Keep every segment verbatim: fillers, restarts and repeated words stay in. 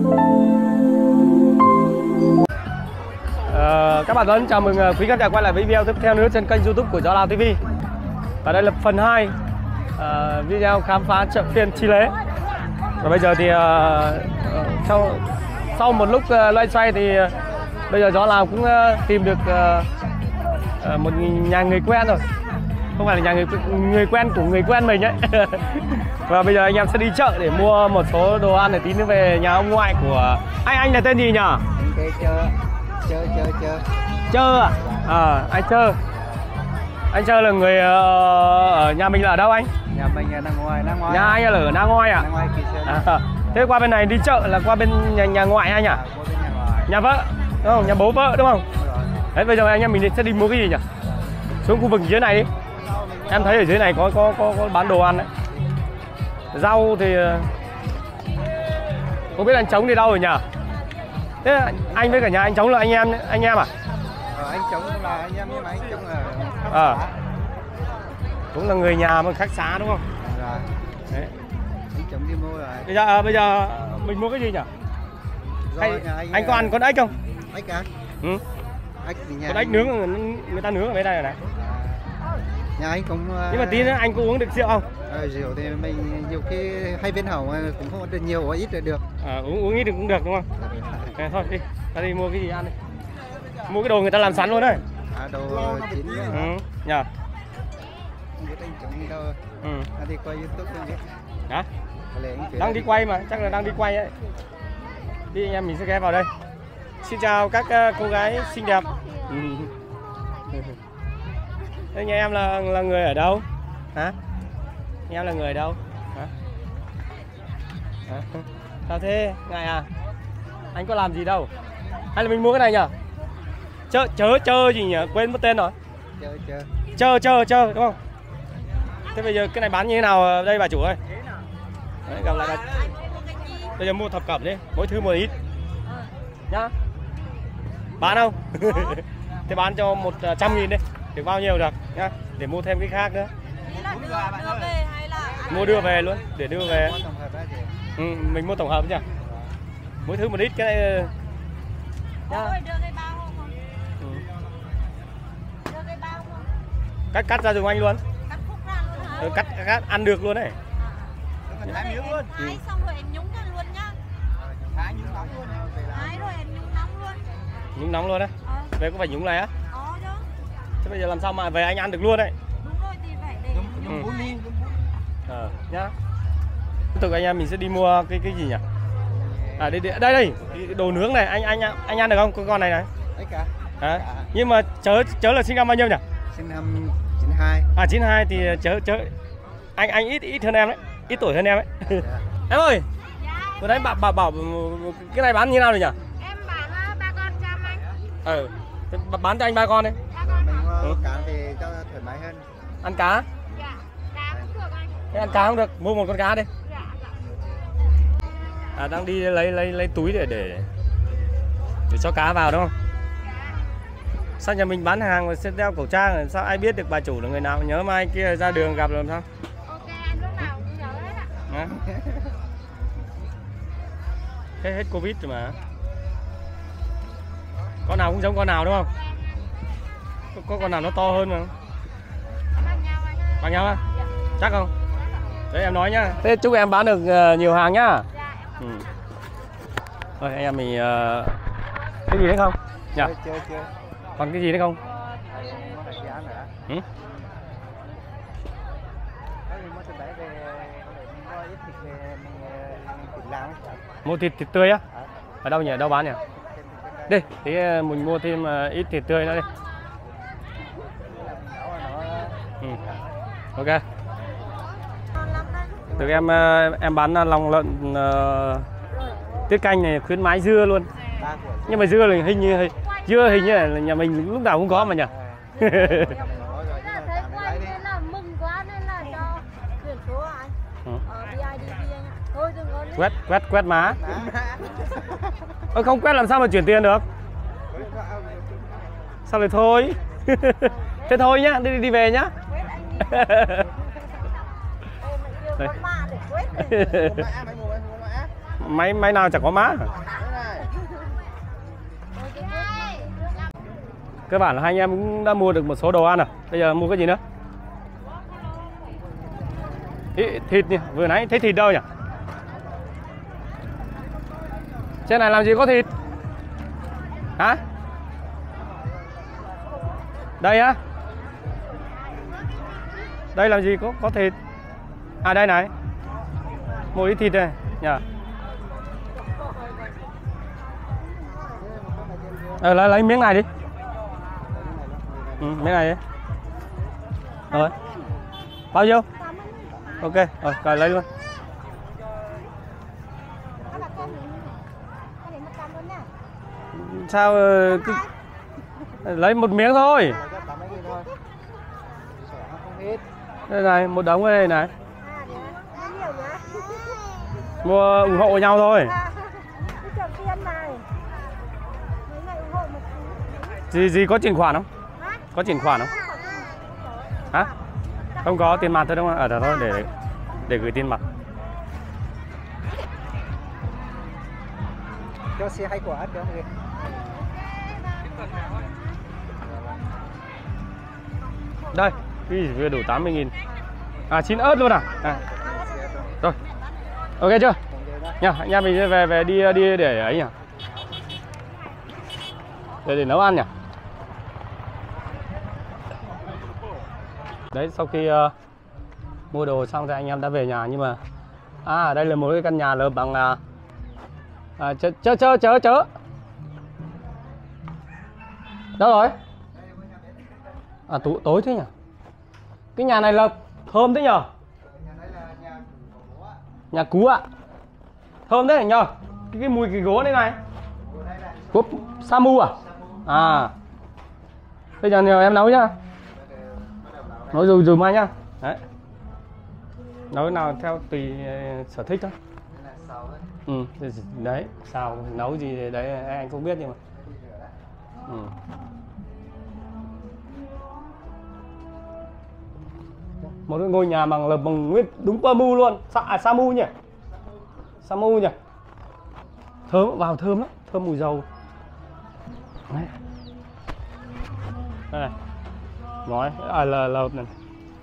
Uh, các bạn thân chào mừng quý khán giả quay lại với video tiếp theo nữa trên kênh YouTube của Gió Lào ti vi. Và đây là phần hai uh, video khám phá chợ phiên Chi Lễ. Và bây giờ thì uh, uh, sau sau một lúc uh, loay xoay thì uh, bây giờ Gió Lào cũng uh, tìm được uh, uh, một nhà người quen rồi. Không phải là nhà người người quen của người quen mình ấy. Và bây giờ anh em sẽ đi chợ để mua một số đồ ăn để tí nữa về nhà ông ngoại của anh. Anh là tên gì nhỉ? Chơi chơi chơi chơi Chơ à? À, anh Chơ. Anh Chơ là người uh, ở nhà mình là ở đâu anh? Nhà mình là Nang Ngoi, Nang Ngoi. Nhà anh là ở Nang Ngoi à? Nang Ngoi Kỳ Sơn. À, thế qua bên này đi chợ là qua bên nhà, nhà ngoại anh nhỉ? À, qua bên nhà ngoại. Nhà vợ, đúng không? Nhà bố vợ đúng không? Đúng rồi. Đấy, bây giờ anh em mình sẽ đi mua cái gì nhỉ? Xuống khu vực dưới này đi. Em thấy ở dưới này có có có, có bán đồ ăn đấy. Rau thì không biết anh Trống đi đâu rồi nhỉ? Thế anh với cả nhà anh Trống là anh em anh em à? Ờ, anh Trống là anh em nhưng mà anh Trống ở khác Ờ. xã. Cũng là người nhà mà khác xã đúng không? Rồi. Đấy. Anh Trống đi mua rồi. Bây giờ à, bây giờ mình mua cái gì nhỉ? Do Hay, nhà anh có ăn con ếch không? Ếch à? Ừ. Ếch thì nhà Con ếch nướng người ta nướng ở bên đây rồi này. Nhà anh cũng Nhưng mà tí nữa anh có uống được rượu không? ờ, rượu thì mình nhiều khi hay bên hậu cũng không được nhiều hoặc ít là được. À, uống uống ít được cũng được đúng không? À, thôi đi, ta đi mua cái gì ăn đi. Mua cái đồ người ta làm sẵn luôn đấy. À, đồ chín nhá. Ừ, nhờ. Không biết anh Trống đi đâu. Ừ. Anh đi quay YouTube không biết. Hả? Có lẽ anh chuyển Đang đi quay mà, chắc là đang đi quay ấy. Đi anh em mình sẽ ghé vào đây. Xin chào các uh, cô gái xinh đẹp. Ừ. Thế nhà em là là người ở đâu? Hả? Nhà em là người ở đâu? Hả? Hả? Sao thế? Ngại à? Anh có làm gì đâu? Hay là mình mua cái này nhỉ? Chơ chớ chơ gì nhỉ? Quên mất tên rồi. chơi chơi Chơ chơ chơ đúng không? Thế bây giờ cái này bán như thế nào đây bà chủ ơi? Đấy, gặp lại bà. Bây giờ mua thập cẩm đi, mỗi thứ một ít. Nhá. Bán không? Thế bán cho một trăm nghìn đi. Được bao nhiêu được nhá, để mua thêm cái khác nữa. Đưa, đưa về hay là mua đưa về luôn, để đưa về. Ừ, mình mua tổng hợp nhá. Mỗi thứ một ít cái này. Ôi, đưa cái bao không? Ừ. Đưa cái bao không? Cắt cắt ra dùng anh luôn. Cắt khúc ra luôn hả? Ừ, cắt cắt ăn được luôn đấy. Đưa để em thái xong rồi em nhúng ra luôn nhá. Thái nhúng nóng luôn. Thái rồi em nhúng nóng luôn. Nhúng nóng luôn đấy. Ờ. Về có phải nhúng này á? Có chứ. Thế bây giờ làm sao mà về anh ăn được luôn đấy? Đúng rồi thì phải để Nhúng bún đi. Ờ, nhá. Tiếp tục anh em mình sẽ đi mua cái cái gì nhỉ? À đây đây đây, đây. Đồ nướng này, anh anh anh ăn được không? Con con này này. Ếch à? Hả? Nhưng mà chớ chớ là sinh năm bao nhiêu nhỉ? Sinh năm chín hai. À chín hai thì chớ chớ anh anh ít ít hơn em đấy, ít tuổi hơn em đấy. Em ơi, vừa nãy bảo bảo bảo cái này bán như nào rồi nhỉ? em bán ba con trăm anh. Ừ, bán cho anh ba con đi. Mình Ừ. mua cá thì cho thoải mái hơn. Ăn cá? Dạ, cá cũng được anh. Thế ăn cá không được, mua một con cá đi. Dạ, dạ. À đang đi lấy lấy lấy túi để để để cho cá vào đúng không? Sao nhà mình bán hàng mà sẽ đeo khẩu trang, sao ai biết được bà chủ là người nào? Nhớ mai kia ra đường gặp làm sao? Ok, anh lúc nào cũng nhớ hết ạ. Hả? Hết hết Covid rồi mà. Con nào cũng giống con nào đúng không? Có, có con nào nó to hơn mà. Bằng nhau anh. Bằng nhau á? Dạ. Chắc không? Đấy em nói nhá. Thế chúc em bán được uh, nhiều hàng nhá. Dạ, em Ừ. Thôi anh em mình uh, cái gì đấy không? Nhỉ? Chơi chơi chơi. Còn cái gì đấy không? Mua hải sản hả? Ừ? Có gì mua từ đấy về mình mua ít thịt về mình thịt làm. Mua thịt thịt tươi á? Ở đâu nhỉ? Đâu bán nhỉ? Đi, thế mình mua thêm uh, ít thịt tươi nữa đi. Ừ. Ok. Được em uh, em bán lòng lợn uh, tiết canh này khuyến mãi dưa luôn. Nhưng mà dưa là hình như dưa hình như là nhà mình lúc nào cũng có mà nhỉ. thấy quay nên là mừng quá nên là cho chuyển số anh. Ừ. Ờ, bê i đê pê anh ạ. Thôi đừng có Quét quét quét má. Ơ không quét làm sao mà chuyển tiền được? Sao lại thôi? Thế thôi nhá, đi đi về nhá. quét anh đi. Ê, mày kêu con mạ để quét này. Mua mã, mày mua mã. máy máy nào chẳng có má. Cơ bản là hai anh em cũng đã mua được một số đồ ăn rồi. Bây giờ mua cái gì nữa? Ý, thịt nhỉ, vừa nãy thấy thịt đâu nhỉ? Trên này làm gì có thịt? Hả? Đây á? Đây làm gì có có thịt? À đây này. Một ít thịt đây nhỉ. Ờ, lấy, lấy miếng này đi. Ừ, miếng này đi. Rồi. Bao nhiêu? Ok, rồi cài lấy luôn. Sao cứ... lấy một miếng thôi. Đây này, một đống ở đây này. Mua ủng hộ nhau thôi. Gì gì có chuyển khoản không? Có chuyển khoản không? Hả? Không có tiền mặt thôi đúng không? Ở đó thôi để để gửi tiền mặt. Cho xe hai quả cho người. Đây, cái vừa đủ tám mươi nghìn. À, chín ớt luôn à? À. Rồi. Ok chưa? Nha, anh em mình về về đi đi để ấy nhỉ? Để để nấu ăn nhỉ? Đấy, sau khi uh, mua đồ xong thì anh em đã về nhà, nhưng mà à đây là một cái căn nhà lợp bằng uh, à, chớ chớ chớ chớ chớ đâu rồi? À tối, tối thế nhỉ? Cái nhà này là thơm thế nhờ? Nhà cú ạ. À? Thơm thế nhờ? Cái, cái mùi cái gỗ này này. Gỗ Samu à? À. Bây giờ nhờ em nấu nhá. Nấu rồi dùm anh nhá. Đấy. Nấu nào theo tùy sở thích thôi. Ừ, đấy, xào nấu gì đấy anh không biết nhưng mà. Ừ. Một cái ngôi nhà bằng lập bằng nguyên đúng Pamu luôn. Sa, à, Samu nhỉ? Samu nhỉ? Thơm, vào thơm lắm, thơm mùi dầu. Đấy. Đây này. Nói, à là lợp này.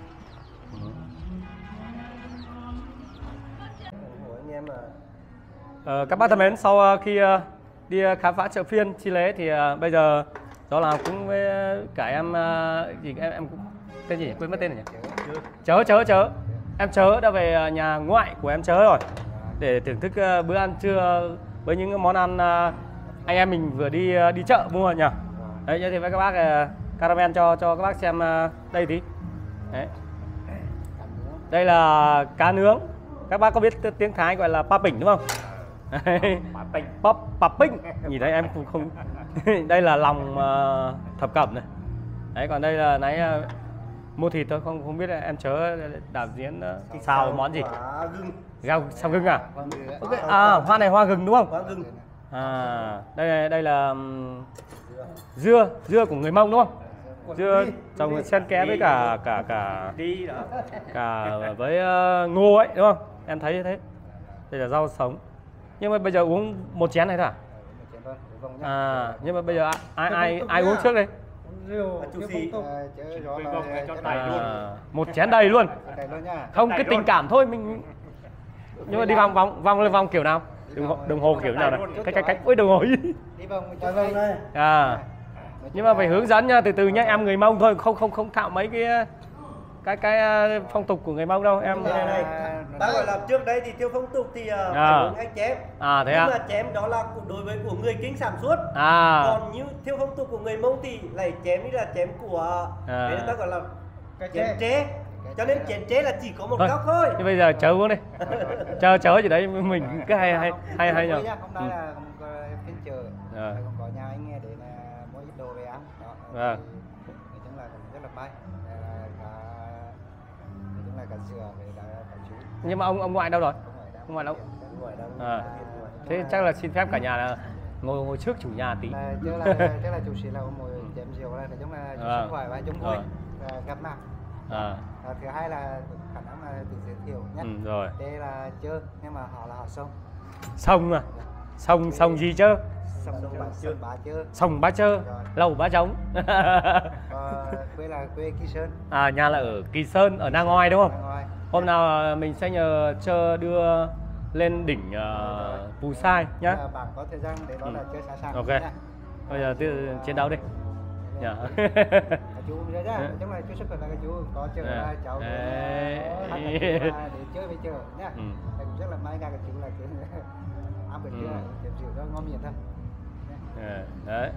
Ờ, các bác thân mến, sau khi uh, đi khám phá chợ phiên Chi Lễ thì uh, bây giờ đó là cũng với cả em uh, gì em em cũng tên gì quên mất tên rồi nhỉ? Chớ chớ chớ em Chớ đã về nhà ngoại của em Chớ rồi để thưởng thức uh, bữa ăn trưa với những món ăn uh, anh em mình vừa đi uh, đi chợ mua nhỉ. Đấy, giới thiệu với các bác uh, caramel cho cho các bác xem uh, đây tí. Đấy. Đây là cá nướng. Các bác có biết tiếng Thái gọi là pa pỉnh đúng không? Pop pa pỉnh. Nhìn thấy em không không. Đây là lòng uh, thập cẩm này. Đấy, còn đây là nãy uh, mua thịt thôi, không không biết em Chớ đạo diễn uh, xào món gì? Rau sao gừng à? Okay. À, hoa này hoa gừng đúng không? À, đây đây là um, dưa, dưa của người Mông đúng không? Dưa trồng xen kẽ với cả cả cả cả với uh, ngô ấy đúng không? Em thấy thế. Đây là rau sống. Nhưng mà bây giờ uống một chén này thôi à? À, nhưng mà bây giờ ai ai ai uống trước đây? À, một chén đầy luôn. Không, cái tình cảm thôi mình. Nhưng mà đi vòng vòng vòng lên vòng kiểu nào? Đồng hồ, đồng hồ kiểu nào này? Cách cách cách ôi đồng hồ. À. Nhưng mà phải hướng dẫn nha, từ từ nhá, em người Mông thôi, không không không thạo mấy cái cái cái phong tục của người Mông đâu em. Này, này. Bác gọi là trước đây thì theo phong tục thì uh, phải uống anh chém. À thế nhưng à? mà chém đó là đối với của người Kinh sản xuất. À. Còn như theo phong tục của người Mông thì lại chém như là chém của à. Đấy, ta gọi là chém tré. Cho nên chém tré là chỉ có một thôi, góc thôi. Thế bây giờ Chớ uống đi. Chờ Chớ gì đấy mình cứ hay hay hay hay nhờ. Hôm nay là phiên chợ. À. Còn có nhà anh nghe để là mua ít đồ về ăn. Đó. À. Nói chung là cũng rất là may. Nói chung là cả dừa về cả chú. Nhưng mà ông ông ngoại đâu rồi? Ông ngoại đâu? À. Thế chắc là xin phép cả nhà là ngồi ngồi trước chủ nhà tí. Là chứ là chắc là chủ sĩ là ngồi chém rượu là nói chung là chủ sức khỏe và chung vui gặp mặt. À. Thứ hai là khả năng là tự giới thiệu nhé. Ừ, rồi. Đây là chơi nhưng mà họ là họ sông. Sông à? Sông sông gì chứ? Sông Bá Sông Bá Chơ. Sông Bá Chơ, lầu Bá Trống. Ờ, quê là quê Kỳ Sơn. À, nhà là ở Kỳ Sơn, ở Na Ngoi đúng không? Na Ngoi. Hôm nào mình sẽ nhờ Chơ đưa lên đỉnh uh, Pù Sai nhá. À, bạn có thời gian để đó là chơi sẵn sàng. Ok. Nha. Bây giờ tiếp chiến đấu đi. Dạ. Chú ra ra, trong này chú sức khỏe là chú có chờ ra cháu để chơi với chờ nhá. Ừ. Thầy cũng rất là may ra cái chú là tiếng ăn được chưa, điểm rượu đó ngon miệng thôi. À, đấy.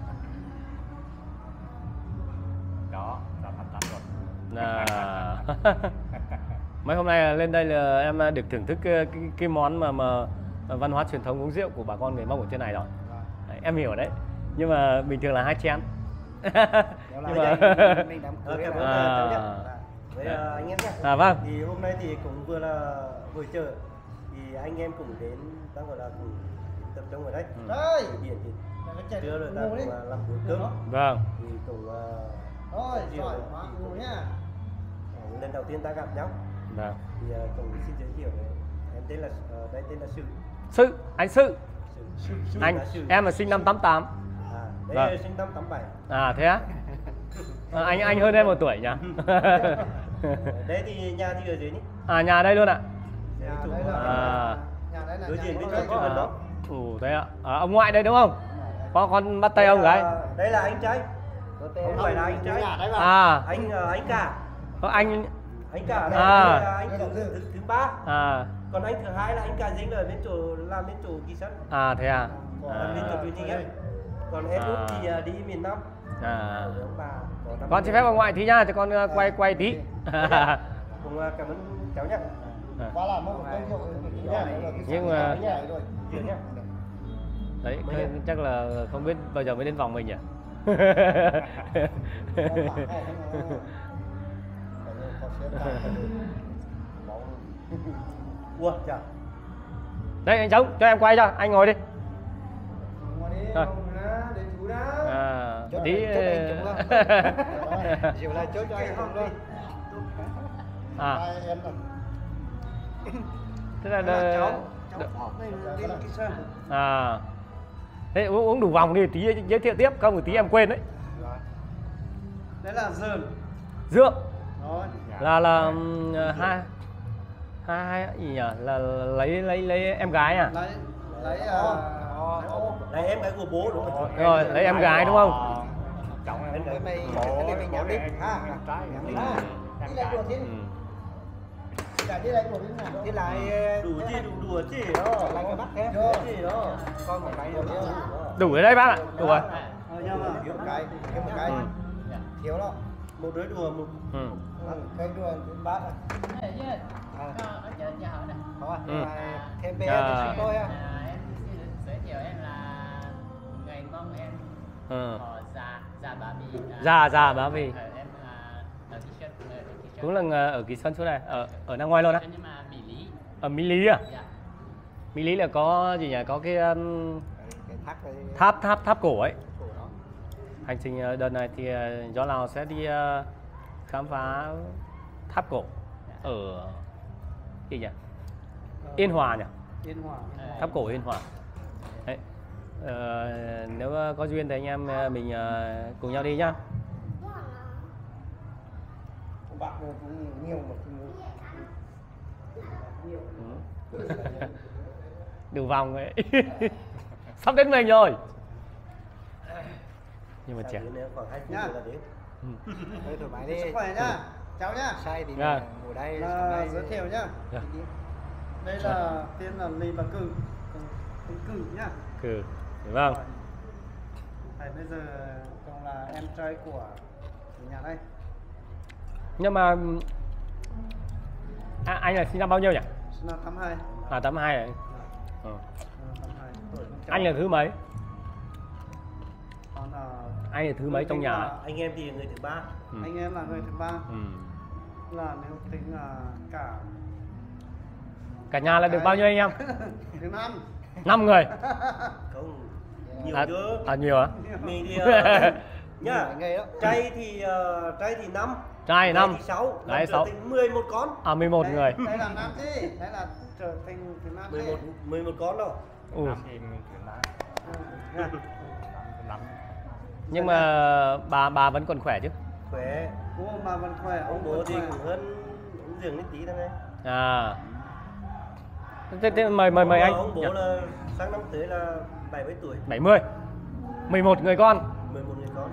Đó, là thành tánh rồi. À. Mấy hôm nay lên đây là em được thưởng thức cái, cái, cái món mà, mà văn hóa truyền thống uống rượu của bà con người Mông ở trên này rồi. Đấy, em hiểu đấy. Nhưng mà bình thường là hai chén. Nhưng mà mình đám cưới Ờ, cảm ơn À. cháu nhé. Với ờ, anh em nhé. À vâng. Thì hôm nay thì cũng vừa là buổi chợ, thì anh em cũng đến, đang gọi là cùng tập trung ở đây. Ơi. Thì điện thì trưa rồi ta cũng là làm bữa cơm. Vâng. Thì cũng ờ, Thôi, chiều giỏi thì quá, cũng- ngủ nhá. ờ, lần đầu tiên ta gặp nhau. Vâng. Thì ờ, cũng xin giới thiệu này. Em tên là ờ, đây tên là Sự. Sự, anh Sự. Sự. Sự Anh là Sự. em là sinh năm tám tám. À, đây Vâng. là sinh năm tám bảy. À thế á? À, anh anh hơn em một tuổi nhỉ? Đây thì nhà thì ở dưới nhé. À, nhà đây luôn ạ. Đấy, Nhà chủ- đấy là À. nhà đấy là Đối nhà diện bên của trong tôi. chỗ gần đó. Ồ thế ạ. À, ông ngoại đây đúng không? Có con bắt tay ông gái. Đây là anh trai. Có tên Không phải là anh trai. nhà đấy mà. À, Anh ờ, anh cả. có anh. Anh cả đây À. là anh thứ, thứ, thứ ba. À, Còn anh thứ hai là anh cả dính ở bên chỗ làm bên chỗ Kỳ Sơn. à thế à? Còn bên chỗ À, truyền hình ấy. Còn em út À. thì ờ, đi miền Nam. à. Ở ông bà có năm Con xin phép ông ngoại tí nha, cho con uh, quay quay tí. Cũng ờ, cảm ơn cháu nhé. Quá là một cái rượu nhá. Nhưng mà- Chuyện nhé. Đấy, thôi, chắc là không biết bao giờ mới đến vòng mình nhỉ? Ủa, chào. Đây anh Trống, cho em quay cho, anh ngồi đi. Rồi. Rồi. À, Chốt tí. anh- chốt anh Trống luôn. Rượu là chốt cho anh Trống luôn. À, Em là thế là Là cháu, đ- cháu đ- họ đây là đi Kỳ Sơn. à, thế uống, uống đủ vòng đi tí giới thiệu tiếp, không thì tí em quên đấy. rồi. Đấy là dờn. Dượng Rồi. là là um, hai hai hai gì nhỉ? Là lấy lấy lấy em gái à? Lấy lấy ờ Này em gái của bố đúng không? Rồi lấy em gái đúng không? Chồng em Em với gái. mày Bố, cái này mình nhắm đi. bố em Ha. em trai, Nhắm em đi. trai. Đi lại đùa chứ. Ừ. Cả đi lại của mình nào. Đi lại Đủ chi đủ đùa chi đó. lại cái bắt thế. Đủ chi đó. Con một cái rồi. Đủ rồi đấy bác ạ, đủ rồi. Thiếu một cái, thiếu một cái. Ừ. Thiếu đó. Một đứa đùa một. Ừ. Cái đùa đến bát này. À. Không à? Ừ. Thêm bé À. thì chúng tôi á. Em xin giới thiệu em là người Mông, em Ừ. họ già già bà Bì. Già già bà Bì. Ờ, em là ở Kỳ Sơn, cũng ở Kỳ Sơn. Cũng là ở Kỳ Sơn chỗ này, ở ở Nam Ngoài luôn á. Nhưng mà Mỹ Lý. Ở Mỹ Lý à? Dạ. Mỹ Lý là có gì nhỉ? Có cái um, Cái thác này. tháp tháp tháp cổ ấy. Cổ đó. Hành trình ờ, đợt này thì ờ, Gió Lào sẽ đi ờ, khám phá tháp cổ ở gì nhỉ? Yên Hòa nhỉ? Yên Hòa. Tháp cổ Yên Hòa. Đấy. Ờ, nếu ờ, có duyên thì anh em ờ, mình ờ, cùng nhau đi nhá. Bạn cũng nhiều mà cũng Ừ. Đủ vòng ấy. Sắp đến mình rồi. Nhưng mà trẻ. Nếu khoảng hai phút Nhá. nữa là đến. Thôi thoải mái đi. Sức khỏe nhá, cháu nhá. Sai thì Dạ. ngồi đây. Là đây giới thiệu nhá. Dạ. Đây là tên là Lì Bà Cử, tên Cử nhá. Ừ. Vâng. Rồi. Thầy bây giờ còn là em trai của chủ nhà đây. Nhưng mà à, anh là sinh năm bao nhiêu nhỉ? Sinh năm tám hai. À tám hai rồi. Ừ. tám hai tuổi con cháu. Anh là thứ mấy? Còn là Anh là thứ mấy trong nhà? Anh em thì người thứ ba. Ừ. anh em là người thứ ba. Ừ. Là nếu tính là cả Cả nhà là được bao nhiêu anh em? thứ năm. năm người. Không nhiều À, chứ. à nhiều á? Mình thì uh, nhá. Ngày đó. Trai thì uh, trai thì năm. Trai năm. thì sáu. Gái Năm sáu. thì mười một con. À mười một Đây- người. Đây là nam chứ. Đây là trở thành cái mát mười một mười một con đâu. Ủa. Năm thì mình chuyển bán. Nha. Năm. Nhưng mà bà bà vẫn còn khỏe chứ? Khỏe. Bố bà vẫn khỏe, Ông bố thì cũng hơn ông giường ít tí thôi này. À. Thế, thế mời mời mời anh. Ông bố là sang năm tới là bảy mươi tuổi. bảy mươi. mười một người con. mười một người con.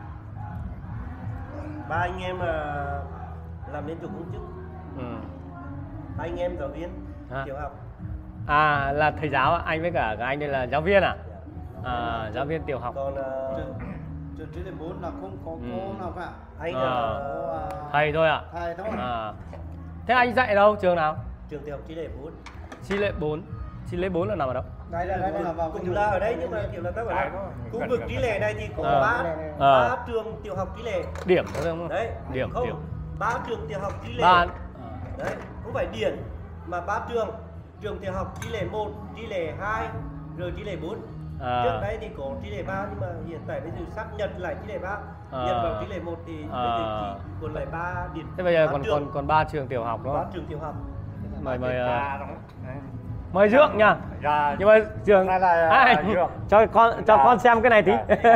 Ba anh em là làm liên tục công chức. Ừ. Ba anh em giáo viên À. tiểu học. À là thầy giáo ạ, anh với cả các anh đây là giáo viên à? À giáo viên tiểu học. Còn uh, Trường trường trí điểm bốn là không có Ừ. cô nào cả. anh À. là Cô, à, Thầy thôi ạ. thầy thôi. À. Thế anh dạy ở đâu? Trường nào? trường tiểu học Trí Lệ bốn. Chi lễ bốn. Chi lễ bốn là nằm ở đâu? Đây là đây là vào cái Cũng là ở đây nhưng mà kiểu là các bạn Cái là đó, khu gần vực gần Trí gần. Lệ này thì có Ờ. ba Ờ. ba trường tiểu học Trí Lệ. Điểm có không? Đấy. Điểm không điểm. ba trường tiểu học Trí Lệ. Ba. Đấy, không phải điển mà ba trường. Trường tiểu học Trí Lệ một, Trí Lệ hai, rồi Trí Lệ bốn. À. Trước đây thì có Trí Lệ ba nhưng mà hiện tại bây giờ sắp nhập lại Trí Lệ ba. À. Nhập vào Trí Lệ một thì À. bây giờ chỉ còn lại ba điểm. Thế bây giờ ba còn trường. còn còn ba trường tiểu học đúng ba không? trường tiểu học. Mời mời ờ, Ra đúng. mời Dượng nha. Ra. Nhưng mà trường Đây là à, anh, Dượng. cho con cho Dạ. con xem cái này tí.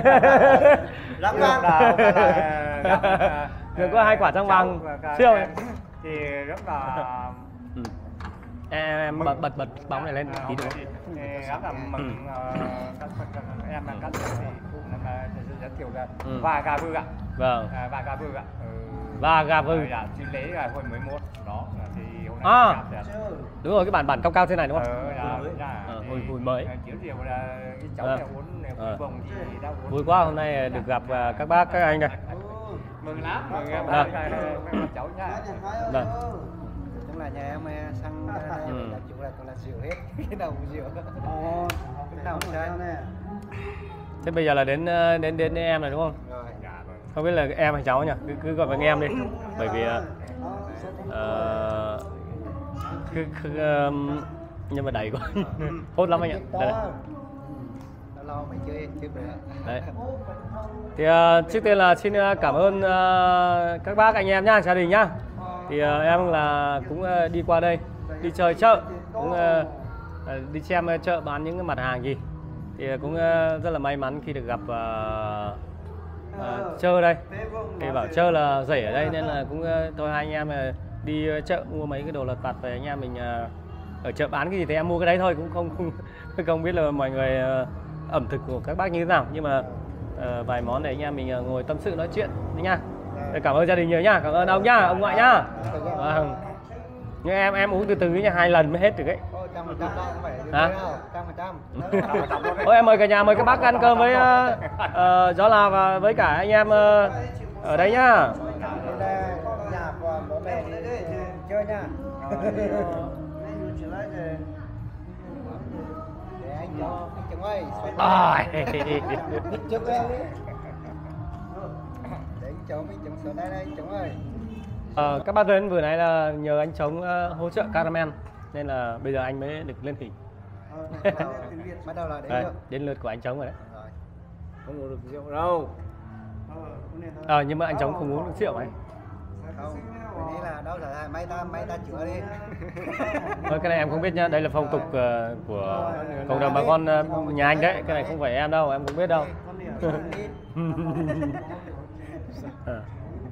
Răng Dượng vàng. là- là- Dượng có hai quả răng vàng cháu và siêu. em thì rất là Ừ. Em, em bật bật bật bóng này lên à, tí được thì- không? thì rất là mừng ờ, các các em là các thì cũng là giới thiệu là Ừ. và gà vư ạ. Vâng. À, và gà vư ạ. Ừ. Và gà vư. Dạ, xin lễ là hồi mười một đó thì hôm À. nay gặp thì- Đúng rồi, cái bản bản cao cao thế này đúng không? Ờ, dạ, dạ, Ờ, thì, hồi- hồi mới. ờ, Chiếu chiều là cái cháu Ờ. này uống này Ờ. uống bồng thì đã uống. Vui quá hôm nay được gặp à, các bác các anh đây. Mừng lắm, mừng em Vâng. các cháu nha. Vâng. Chúng là nhà em eh, sang đây Ừ. là chủ là còn là rượu hết. Cái đầu cũng rượu. Ồ, Cái đầu cái trai. đầu này. Thế bây giờ là đến ờ, đến đến, đến em này đúng không? Rồi. Dạ, vâng. Không biết là em hay cháu nhỉ? Cứ, cứ gọi bằng em đi. Bởi vì ờ, Đó, sẽ có- ờ, cứ, cứ ờm, nhưng mà đầy quá. Hốt lắm anh ạ. Đây này. Nó lo mày chơi chơi bữa. Đấy. Thì ờ, trước tiên là xin ờ, cảm ơn ờ, các bác anh em nhá, gia đình nhá. Thì ờ, em là cũng ờ, đi qua đây, đi chơi chợ, cũng ờ, ờ, đi xem ờ, chợ bán những cái mặt hàng gì. Thì ờ, cũng ờ, rất là may mắn khi được gặp ờ, ờ, Trơ đây. Thì bảo Trơ là rể ở đây nên là cũng ờ, thôi hai anh em ờ, đi ờ, chợ mua mấy cái đồ lặt vặt về anh em mình ờ, ở chợ bán cái gì thì em mua cái đấy thôi, cũng không không không biết là mọi người ờ, ẩm thực của các bác như thế nào, nhưng mà ờ, vài món để anh em mình ờ, ngồi tâm sự nói chuyện đấy nha. Cảm ơn gia đình nhiều nhá, cảm ơn ông nhá, ông ngoại nhá. Vâng. Nhưng em em uống từ từ nhá, hai lần mới hết được ấy. Ô, trăm phần trăm đâu, không phải Hả? đâu, trăm phần trăm. Ôi em mời cả nhà, mời các bác ăn cơm với uh, uh, Gió Lào và với cả anh em uh, ở đây nhá. Đây là nhà của bố mẹ đi chơi nha. Để anh cho anh chồng ơi. À. Chụp em đi. Để anh chồng anh chồng xuống đây đây anh chồng ơi. Ờ, các bác đến vừa nãy là nhờ anh Chống uh, hỗ trợ cameraman nên là bây giờ anh mới được lên hình. Bắt đầu là đến Đây, được. đến lượt của anh Chống rồi đấy. Rồi. Không uống được rượu đâu. Ờ, nhưng mà anh Chống không uống được rượu ấy. Không, cái đấy là đâu là mấy ta mấy ta chữa đi. Thôi cái này em không biết nhá, đây là phong tục uh, của cộng đồng bà con uh, nhà anh đấy, cái này không phải em đâu, em không biết đâu. Ờ.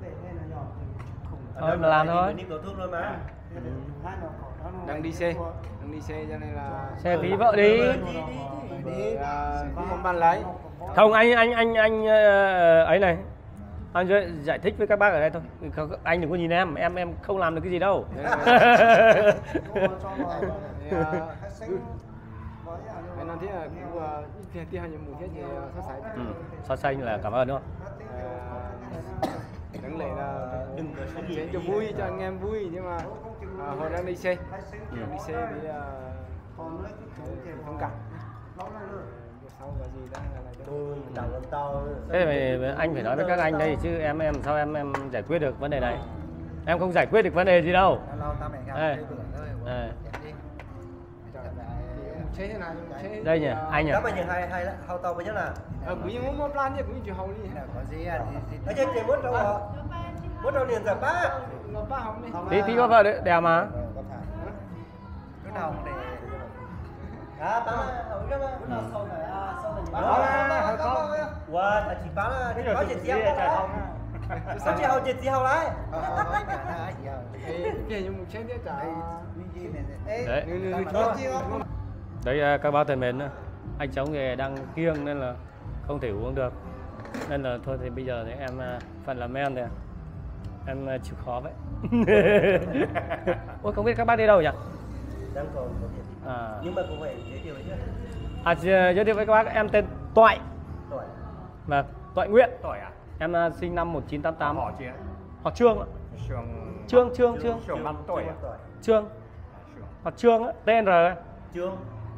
Thôi mà làm thôi. Đi cầu thuốc thôi mà. Đang đi xe, đang đi xe cho nên là Xe tí vợ đi. Đi. không không ban lấy. Không, anh anh anh anh ờ, ấy này. Anh giải- giải thích với các bác ở đây thôi. Không- Anh đừng có nhìn em, em em không làm được cái gì đâu. Anh nói thế là cũng ít tiền hai nhiệm vụ thế thì so sánh. Ừ. So sánh là cảm ơn đúng không? Đáng lẽ là Đừng có suy nghĩ. chế cho vui, cho anh em vui, nhưng mà à, họ đang đi xe, đang đi xe thì là không cả. Sau là gì đang là lại Tôi chẳng làm to nữa. Thế thì anh phải nói với các anh đây chứ em em sao em em giải quyết được vấn đề này? Em không giải quyết được vấn đề gì đâu. Lâu ta mẹ gặp Đây. chơi bữa thôi. Đây. chế thế nào nhưng chế Đây nhỉ, anh nhỉ. Các bạn nhìn hai hai hao to bây giờ là. ờ cũng như muốn plan chứ cũng như chuyện hậu đi Có gì à thì Ở trên trên mốt đâu hả? Mốt đâu liền giảm ba. nó ba hậu đi Tí tí có vợ đấy, đèo mà. có phải. cái nào để à bán ở cái mà Ừ. sau này à sau này Đó là không. wow là chỉ bán là Cái có rồi chuyện tự gì nhiên không trời đấy không. có chuyện hậu chuyện gì hậu đấy cái nhưng một chết đấy trả Đấy. Đấy à, các bác thân mến, anh cháu nghề đang kiêng nên là không thể uống được, nên là thôi thì bây giờ thì em à, phần làm men thì em à, chịu khó vậy. Ôi không biết các bác đi đâu nhỉ? đang còn có việc À, nhưng mà cũng phải giới thiệu đấy chứ à giới thiệu với các bác, em tên Toại, rồi vâng, Toại Nguyễn, Tuổi à? em à, sinh năm một nghìn chín trăm tám mươi Họ tám, chia. hoặc Trương ạ. Trường Trương Trương Trương Trường năm tuổi à? Trương Trường. hoặc Trương á, tên R ấy. Trương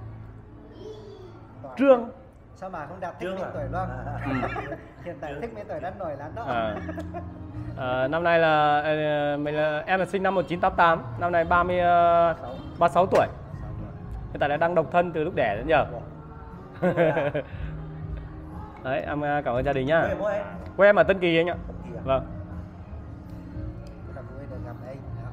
Trương. sao mà không đặt thích Trương mấy à? tuổi luôn Ừ. hiện tại thích mấy tuổi đang nổi lắm đó À. À, năm nay là ờ, mình là em là sinh năm một nghìn chín trăm tám mươi tám, năm nay ba mươi ờ, ba mươi sáu tuổi. Hiện tại là đang độc thân từ lúc đẻ đến giờ. Đấy, em ờ, cảm ơn gia đình nhá. quê mỗi em Quê em ở Tân Kỳ anh ạ. Tân Kỳ à? Vâng. rất là vui được gặp anh đó.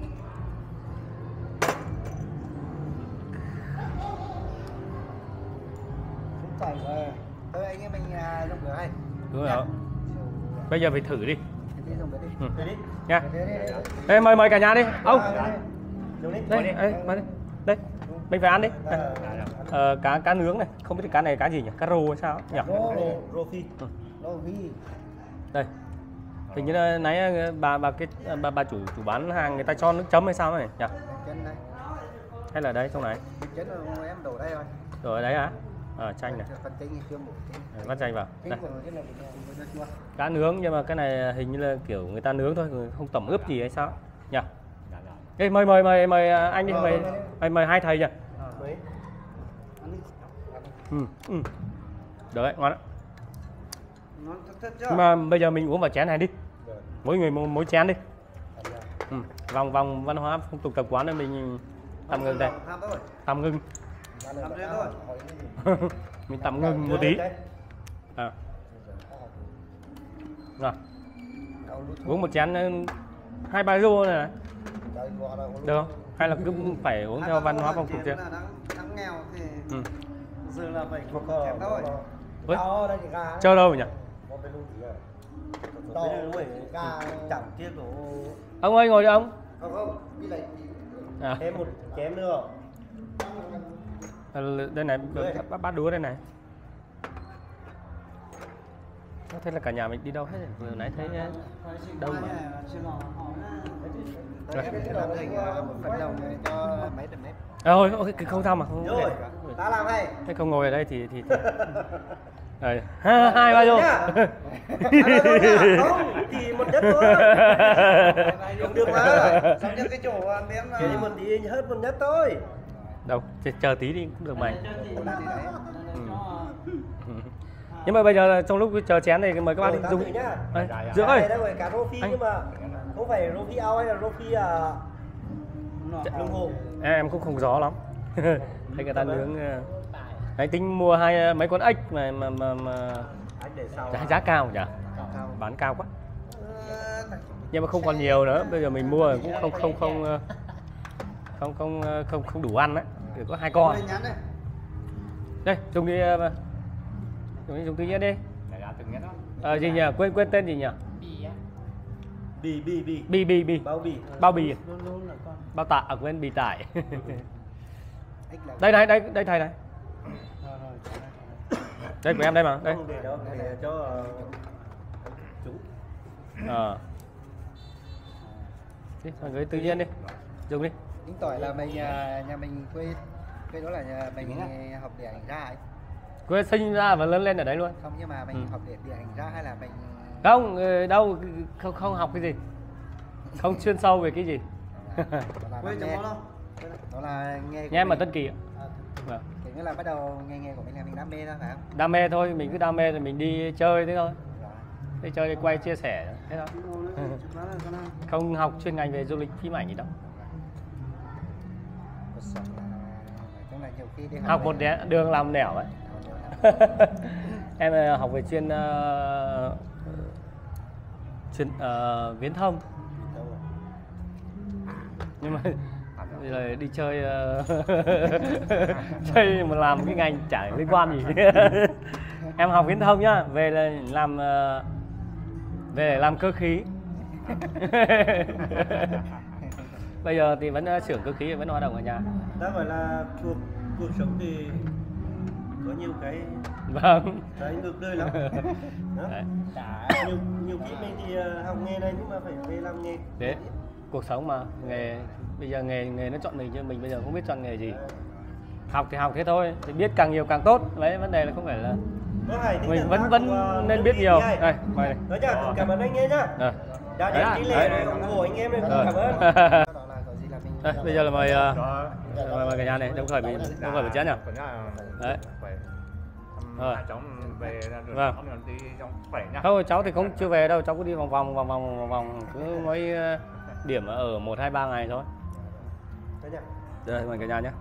Cũng chảy rồi thôi anh em mình à, dùng cửa hay Đúng rồi. Ạ. Bây giờ phải thử đi. đi dùng cửa đi Ừ. đi đi Nha. đi đi đi Đây mời mời cả nhà đi. Ông. dùng đi Đây, đây, mời đi. Đây. Mình phải ăn đi. Đây. Ờ, cá cá nướng này, không biết cá này cá gì nhỉ? Cá rô hay sao nhỉ? Rô Rofi Lô vi Đây. Hình như là nãy bà bà cái bà, bà chủ chủ bán hàng người ta cho nước chấm hay sao này nhỉ? chân đây Hay là đây trong này? chân là em đổ đây rồi Rồi ở đấy hả? Ờ, chanh này. phần chính thì chưa bổ chính Vắt chanh vào. chính Đây. của cái này mình chưa Cá nướng nhưng mà cái này hình như là kiểu người ta nướng thôi, không tẩm ướp gì hay sao nhỉ? Đây mời mời mời mời anh đi, mời mời, mời hai thầy nhỉ? mấy Ừ, ừ. Được đấy, ngon đấy. nó thật chưa Nhưng mà bây giờ mình uống vào chén này đi. Mỗi người một mỗi chén đi. Ừ. Vòng vòng văn hóa phong tục tập quán này mình tạm ngừng đây. tham thôi Tạm ngừng. làm thế thôi Mình tạm ngừng một tí. À. Rồi. Uống một chén hai ba rô này. Được không? Hay là cứ phải uống theo văn hóa phong tục chứ? đang nghèo thì Ừ. giờ là phải có kèm thôi Ui, đó đây thì gà chơi đâu nhỉ? to gà chẳng kia của Ông ơi ngồi đi ông. không không đi lại À. thêm một chén nữa Ờ, đây này, bát bát đũa đây này. Thế là cả nhà mình đi đâu hết rồi? Vừa nãy thấy đâu mà. làm thành một phần đồng cho mấy đầm nếp À, thôi, thôi, không sao mà không. rồi ta làm hay Thế không ngồi ở đây thì thì, thì... Rồi, hai, hai ba vô. không thì một nhất thôi không được mà xong những cái chỗ miếng chỉ một tí hết một nhất thôi Đâu, chờ, chờ tí đi cũng được mày. gì đấy Ừ. Ừ. Nhưng mà bây giờ trong lúc chờ chén này mời các bác đi dùng. Đây, Dưỡng ơi. đây đang gọi cá rô phi Anh. nhưng mà không phải rô phi ao hay là rô phi à lông hồ À, em cũng không rõ lắm. Thấy người ta nướng. Anh tính mua hai mấy con ếch mà mà mà, mà... anh để sau giá, giá cao nhỉ? Bán cao quá. Nhưng mà không còn nhiều nữa, bây giờ mình mua cũng không không không không không không không đủ ăn đấy. Chỉ có hai con. Đây, dùng đi dùng đi dùng tự nhiên đi. Ờ gì nhỉ? Quên quên tên gì nhỉ? bì bì bì Bì bì bì. bao bì Bao bì. Bao tạ à, quên bì tải. Đây này, đây đây thầy này. Đây của em đây mà, đây. không để đó để cho uh, chú Ờ. Đi, thôi gửi tự nhiên đi. Dùng đi. tính tỏi là mình nhà, nhà mình quê quê đó là nhà mình học để ảnh ra ấy. Quê sinh ra và lớn lên ở đấy luôn. Không nhưng mà mình Ừ. học để để ảnh ra hay là mình Không, ờ, đâu không không học cái gì. Không chuyên sâu về cái gì. quê trong đó đó là nghe Nhà em ở Tân Kỳ ạ. Vâng. kiểu như là bắt đầu nghe nghe của mình là mình đam mê thôi phải không? Đam mê thôi, mình cứ đam mê rồi mình đi chơi thế thôi. Rồi. Đi chơi đi quay chia sẻ thế thôi. Không học chuyên ngành về du lịch phim ảnh gì đâu. Cuộc sống là nói chung là nhiều khi đi Học về- một đẻ- đường làm nẻo ấy. Em ờ, học về chuyên ờ, chuyên ờ, viễn thông. Nhưng mà rồi đi chơi uh, chơi mà làm cái ngành chả liên quan gì. Em học viễn thông nhá, về là làm uh, về để làm cơ khí. Bây giờ thì vẫn xưởng cơ khí vẫn hoạt động ở nhà. Đó gọi là cuộc cuộc sống thì có nhiều cái Vâng. cái ngược đời lắm. Đó. Nhiều nhiều khi mình thì học nghề này nhưng mà phải về làm nghề. Thế cuộc sống mà nghề bây giờ nghề nghề nó chọn mình chứ mình bây giờ không biết chọn nghề gì. Học thì học thế thôi, thì biết càng nhiều càng tốt. Đấy, vấn đề là không phải là mình vẫn vẫn nên biết nhiều. Đây, mời này. Đó nhá, cảm ơn anh nghe nhá. Rồi. Đã đến tỷ lệ này ủng hộ anh em này, cảm ơn. Đây, bây giờ là mời uh, mời, mời cả nhà này, đông khởi bị đông khởi bị chén nhỉ? Đấy. Rồi. Vâng. Không, cháu thì cũng chưa về đâu, cháu cứ đi vòng vòng vòng vòng vòng vòng cứ mấy điểm ở một hai ba ngày thôi. Đây, mời cả nhà nhé.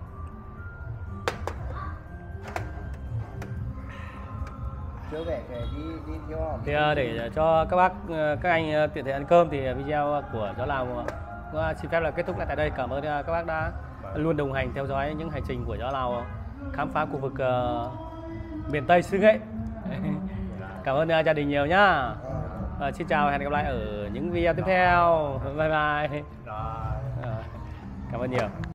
Thì để cho các bác các anh tiện thể ăn cơm thì video của Gió Lào xin phép là kết thúc lại tại đây. Cảm ơn các bác đã luôn đồng hành theo dõi những hành trình của Gió Lào khám phá khu vực uh, miền Tây xứ Nghệ. Cảm ơn uh, gia đình nhiều nhá. Uh, xin chào, hẹn gặp lại ở những video tiếp theo. Bye bye. Uh, cảm ơn nhiều.